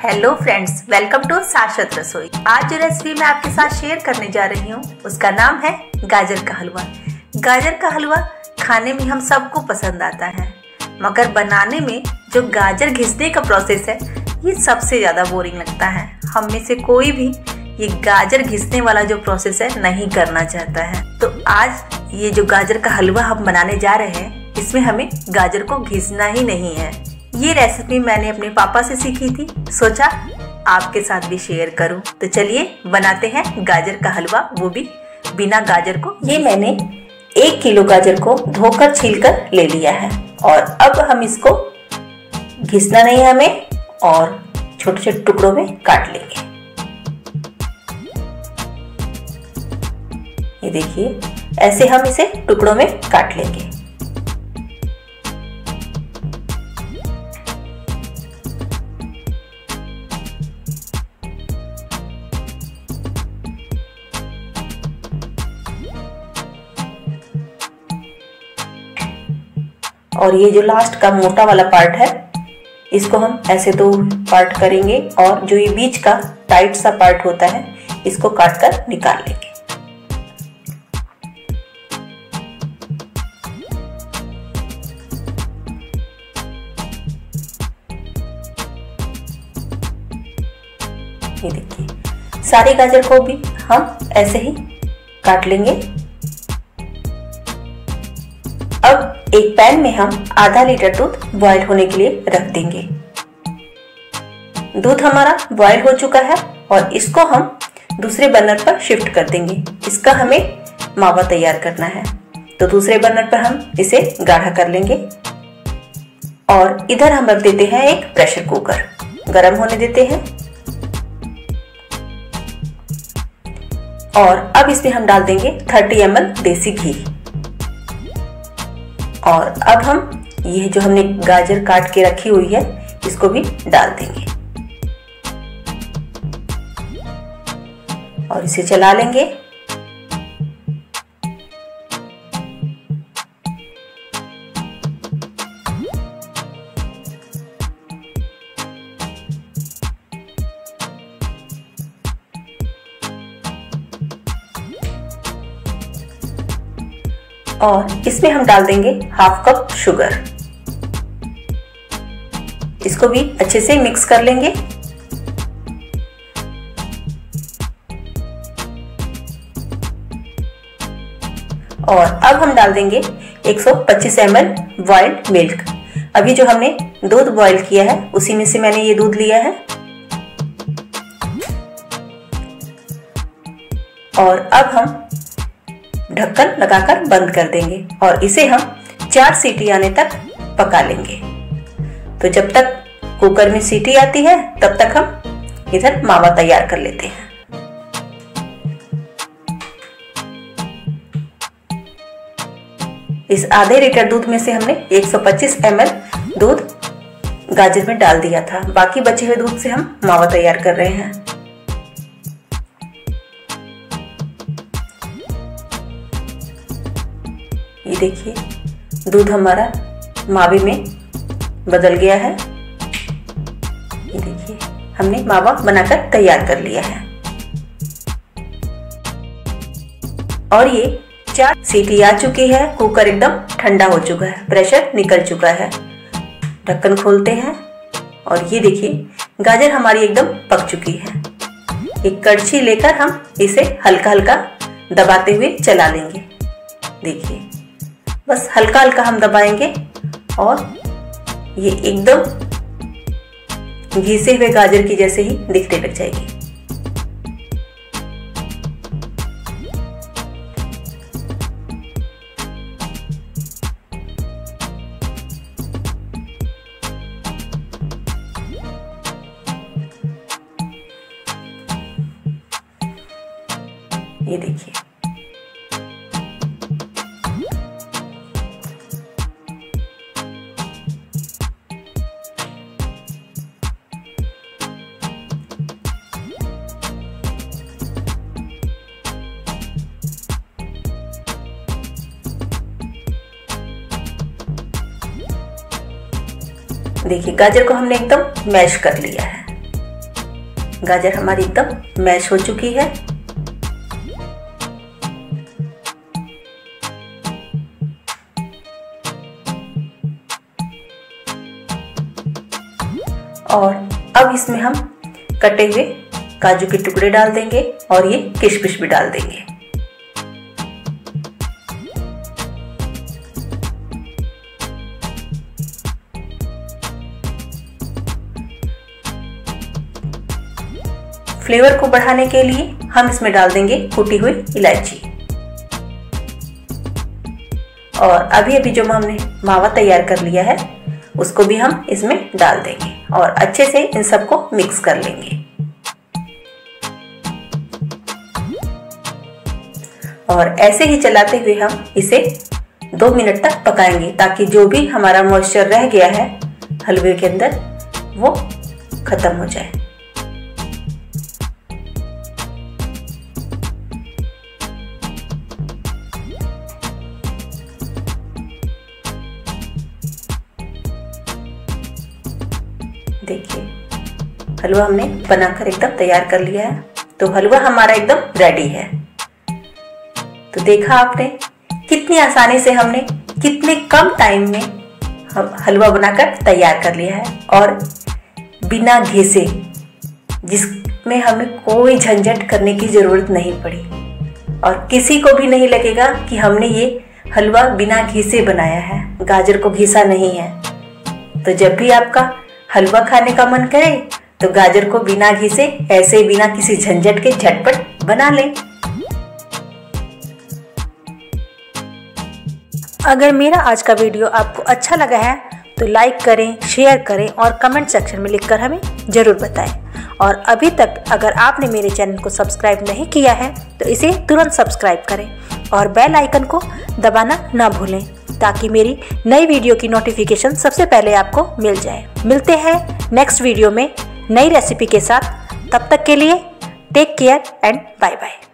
Hello friends, welcome to शाश्वत रसोई। आज जो रेसिपी मैं आपके साथ शेयर करने जा रही हूँ उसका नाम है गाजर का हलवा। गाजर का हलवा खाने में हम सबको पसंद आता है, मगर बनाने में जो गाजर घिसने का प्रोसेस है ये सबसे ज़्यादा बोरिंग लगता है। हम में से कोई भी ये गाजर घिसने वाला जो प्रोसेस है नहीं करना चाहता है। तो आज ये जो गाजर का हलवा हम बनाने जा रहे हैं इसमें हमें गाजर को घिसना ही नहीं है। ये रेसिपी मैंने अपने पापा से सीखी थी, सोचा आपके साथ भी शेयर करूं। तो चलिए बनाते हैं गाजर का हलवा, वो भी बिना गाजर को। ये मैंने 1 किलो गाजर को धोकर छीलकर ले लिया है और अब हम इसको घिसना नहीं है हमें और छोटे छोटे टुकड़ों में काट लेंगे। ये देखिए, ऐसे हम इसे टुकड़ों में काट लेंगे। और ये जो लास्ट का मोटा वाला पार्ट है इसको हम ऐसे 2 पार्ट करेंगे और जो ये बीच का टाइट सा पार्ट होता है इसको काट कर निकाल लेंगे। ये देखिए, सारे गाजर को भी हम ऐसे ही काट लेंगे। अब एक पैन में हम आधा लीटर दूध बॉईल होने के लिए रख देंगे। दूध हमारा बॉईल हो चुका है और इसको हम दूसरे बर्नर पर शिफ्ट कर देंगे। इसका हमें मावा तैयार करना है, तो दूसरे बर्नर पर हम इसे गाढ़ा कर लेंगे। और इधर हम रख देते हैं एक प्रेशर कुकर, गरम होने देते हैं। और अब इसमें हम डाल देंगे 30 ml देसी घी। और अब हम ये जो हमने गाजर काट के रखी हुई है इसको भी डाल देंगे और इसे चला लेंगे। और इसमें हम डाल देंगे 1/2 कप शुगर। इसको भी अच्छे से मिक्स कर लेंगे। और अब हम डाल देंगे 125 ml बॉइल्ड मिल्क। अभी जो हमने दूध बॉईल किया है उसी में से मैंने ये दूध लिया है। और अब हम ढक्कन लगाकर बंद कर देंगे और इसे हम 4 सीटी आने तक पका लेंगे। तो जब तक कुकर में सीटी आती है तब तक हम इधर मावा तैयार कर लेते हैं। इस आधे लीटर दूध में से हमने 125 ml दूध गाजर में डाल दिया था, बाकी बचे हुए दूध से हम मावा तैयार कर रहे हैं। ये देखिए, दूध हमारा मावे में बदल गया है। ये देखिए, हमने मावा बनाकर तैयार कर लिया है। और ये 4 सीटी आ चुकी है, कुकर एकदम ठंडा हो चुका है, प्रेशर निकल चुका है। ढक्कन खोलते हैं और ये देखिए, गाजर हमारी एकदम पक चुकी है। एक कड़छी लेकर हम इसे हल्का हल्का दबाते हुए चला लेंगे। देखिए, बस हल्का हल्का हम दबाएंगे और ये एकदम घिसे हुए गाजर की जैसे ही दिखने लग जाएगी। ये देखिए, देखिए गाजर को हमने एकदम मैश कर लिया है। गाजर हमारी एकदम मैश हो चुकी है। और अब इसमें हम कटे हुए काजू के टुकड़े डाल देंगे और ये किशमिश भी डाल देंगे। फ्लेवर को बढ़ाने के लिए हम इसमें डाल देंगे कुटी हुई इलायची। और अभी अभी जो हमने मावा तैयार कर लिया है उसको भी हम इसमें डाल देंगे और अच्छे से इन सबको मिक्स कर लेंगे। और ऐसे ही चलाते हुए हम इसे 2 मिनट तक पकाएंगे ताकि जो भी हमारा मॉइस्चर रह गया है हलवे के अंदर वो खत्म हो जाए। देखिए हलवा हमने बनाकर एकदम तैयार कर लिया है, तो हलवा हमारा एकदम रेडी है। तो देखा आपने कितनी आसानी से हमने कितने कम टाइम में हलवा बनाकर तैयार कर लिया है और बिना घिसे, जिसमें हमें कोई झंझट करने की ज़रूरत नहीं पड़ी और किसी को भी नहीं लगेगा कि हमने ये हलवा बिना घिसे बनाया है, गाजर को घिसा नहीं है। तो जब भी आपका हलवा खाने का मन करे तो गाजर को बिना घिसे ऐसे बिना किसी झंझट के झटपट बना लें। अगर मेरा आज का वीडियो आपको अच्छा लगा है तो लाइक करें, शेयर करें और कमेंट सेक्शन में लिखकर हमें ज़रूर बताएं। और अभी तक अगर आपने मेरे चैनल को सब्सक्राइब नहीं किया है तो इसे तुरंत सब्सक्राइब करें और बेल आइकन को दबाना ना भूलें ताकि मेरी नई वीडियो की नोटिफिकेशन सबसे पहले आपको मिल जाए। मिलते हैं नेक्स्ट वीडियो में नई रेसिपी के साथ। तब तक के लिए take care and bye bye.